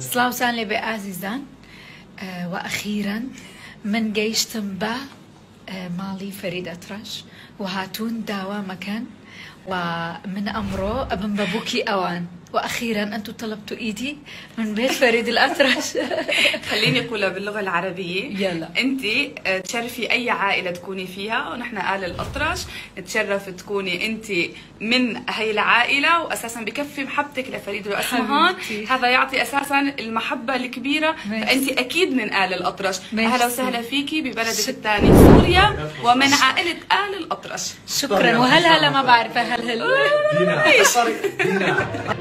سلاوسان لبي عزيزان وأخيرا من جيش تنبا مالي فريد أطرش وهاتون داوا مكان ومن أمره ابن بابوكي أوان. وأخيرا أنتم طلبتوا إيدي من بيت فريد الأطرش. خليني أقولها باللغة العربية. يلا. أنت تشرفي أي عائلة تكوني فيها، ونحن آل الأطرش نتشرف تكوني أنت من هي العائلة، وأساسا بكفي محبتك لفريد وأسمهان، هذا يعطي أساسا المحبة الكبيرة. فأنت أكيد من آل الأطرش. أهلا وسهلا فيكي ببلدك الثاني سوريا، ومن عائلة آل الأطرش. شكرا. وهل هلا ما بعرف هل دينا